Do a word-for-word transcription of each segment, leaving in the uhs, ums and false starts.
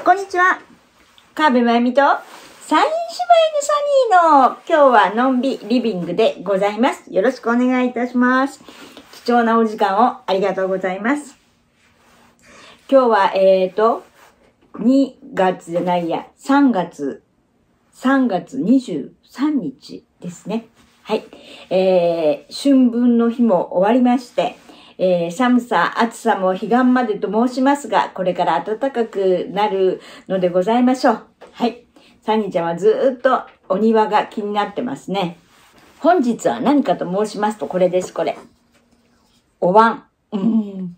こんにちは。川辺真由美とサイン柴犬サニーの今日はのんびリビングでございます。よろしくお願いいたします。貴重なお時間をありがとうございます。今日は、えーと、にがつじゃないや、さんがつ、さんがつにじゅうさんにちですね。はい。えー、春分の日も終わりまして、えー、寒さ、暑さも彼岸までと申しますが、これから暖かくなるのでございましょう。はい。サニーちゃんはずーっとお庭が気になってますね。本日は何かと申しますと、これです、これ。お椀。うん。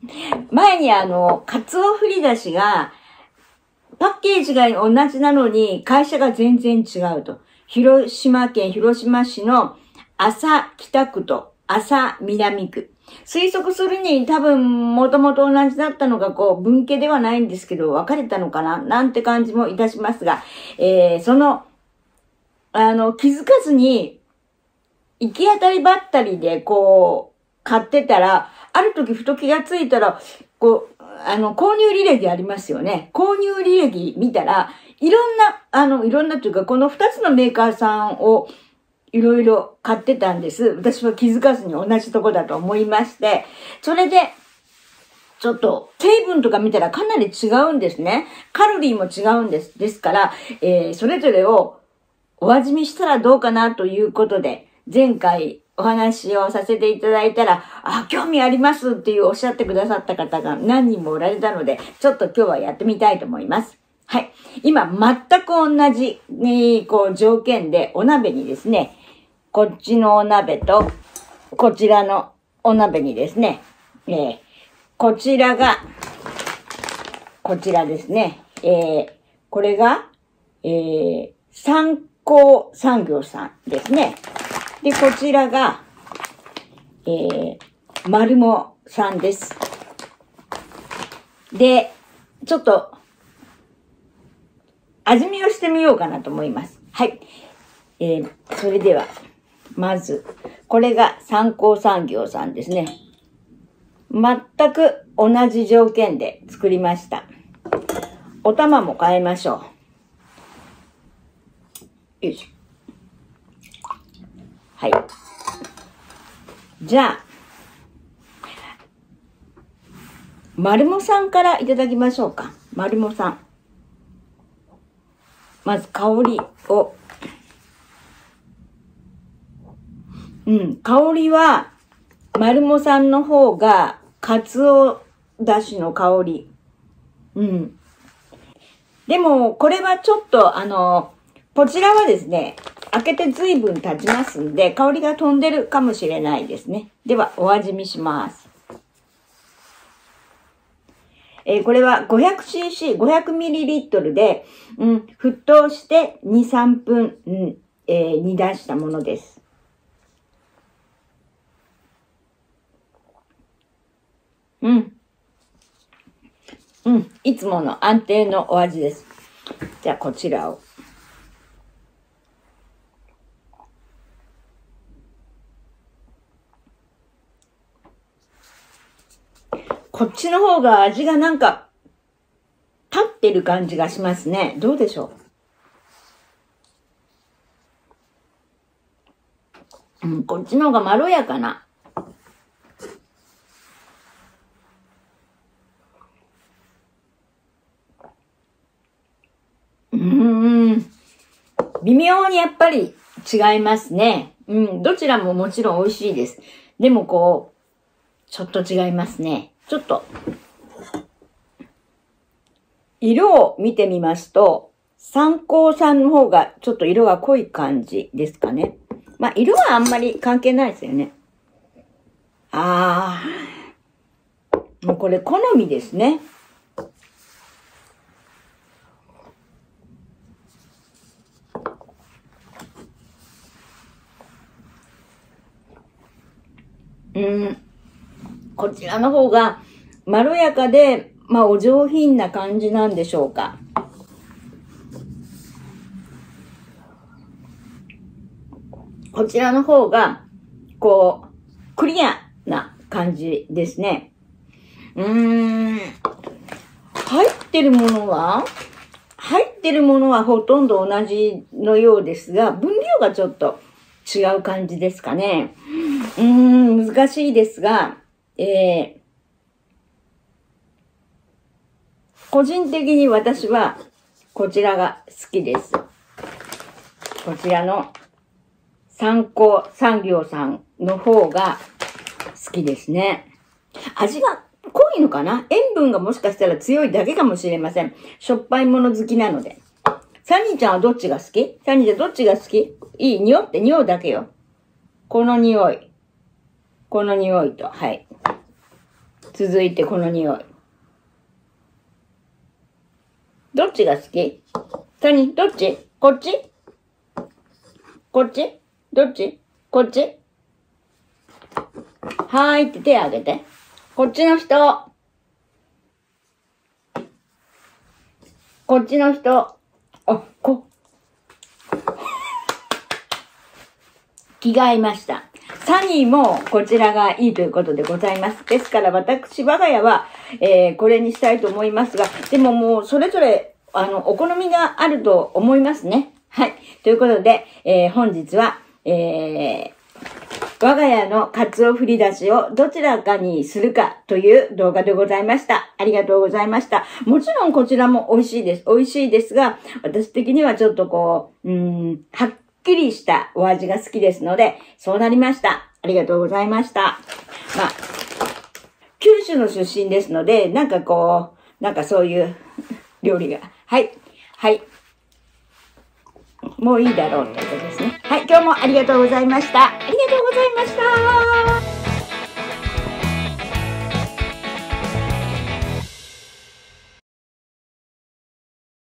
前にあの、カツオ振り出しが、パッケージが同じなのに、会社が全然違うと。広島県広島市の安佐北区と安佐南区。推測するに多分もともと同じだったのがこう分家ではないんですけど分かれたのかななんて感じもいたしますが、えー、その、あの、気づかずに行き当たりばったりでこう買ってたら、ある時ふと気がついたら、こう、あの、購入履歴ありますよね。購入履歴見たら、いろんな、あの、いろんなというか、この二つのメーカーさんをいろいろ買ってたんです。私は気づかずに同じとこだと思いまして、それで、ちょっと成分とか見たらかなり違うんですね。カロリーも違うんです。ですから、えー、それぞれをお味見したらどうかなということで、前回お話をさせていただいたら、あ、興味ありますっていうおっしゃってくださった方が何人もおられたので、ちょっと今日はやってみたいと思います。はい。今、全く同じ、ね、こう、条件でお鍋にですね、こっちのお鍋と、こちらのお鍋にですね、えー、こちらが、こちらですね、えー、これが、えー、三幸産業さんですね。で、こちらが、えー、丸もさんです。で、ちょっと、味見をしてみようかなと思います。はい。えー、それでは、まず、これが三幸産業さんですね。全く同じ条件で作りました。お玉も変えましょう。よいしょ。はい。じゃあ、丸もさんからいただきましょうか。丸もさん。まず香りを。うん、香りは、丸もさんの方が、かつおだしの香り。うん。でも、これはちょっと、あの、こちらはですね、開けて随分経ちますんで、香りが飛んでるかもしれないですね。では、お味見します。えー、これは ごひゃくシーシー、ごひゃくミリリットル で、うん、沸騰してに、さんぷん、うん、えー、煮出したものです。うん。うん。いつもの安定のお味です。じゃあ、こちらを。こっちの方が味がなんか、立ってる感じがしますね。どうでしょう？うん、こっちの方がまろやかな。うーん。微妙にやっぱり違いますね。うん。どちらももちろん美味しいです。でもこう、ちょっと違いますね。ちょっと、色を見てみますと、三幸さんの方がちょっと色が濃い感じですかね。まあ、色はあんまり関係ないですよね。あー。もうこれ好みですね。うん。こちらの方がまろやかで、まあお上品な感じなんでしょうか。こちらの方が、こう、クリアな感じですね。うーん。入ってるものは、 入ってるものはほとんど同じのようですが、分量がちょっと違う感じですかね。うーん、難しいですが、えー、個人的に私はこちらが好きです。こちらの三幸産業さんの方が好きですね。味が濃いのかな？塩分がもしかしたら強いだけかもしれません。しょっぱいもの好きなので。サニーちゃんはどっちが好き？サニーちゃんどっちが好き？いい？匂って匂うだけよ。この匂い。この匂いと、はい。続いてこの匂い。どっちが好き？サニー、どっち？こっち？こっち？どっち？こっち？はーいって手挙げて。こっちの人。こっちの人。あ、こ。気が合いました。サニーもこちらがいいということでございます。ですから私、我が家は、えー、これにしたいと思いますが、でももうそれぞれ、あの、お好みがあると思いますね。はい。ということで、えー、本日は、えー、我が家のカツオ振り出しをどちらかにするかという動画でございました。ありがとうございました。もちろんこちらも美味しいです。美味しいですが、私的にはちょっとこう、うーん、はっきりしたお味が好きですので、そうなりました。ありがとうございました。まあ、九州の出身ですので、なんかこう、なんかそういう料理が。はい。はい。もういいだろうということですね。はい。今日もありがとうございました。ありがとうございました。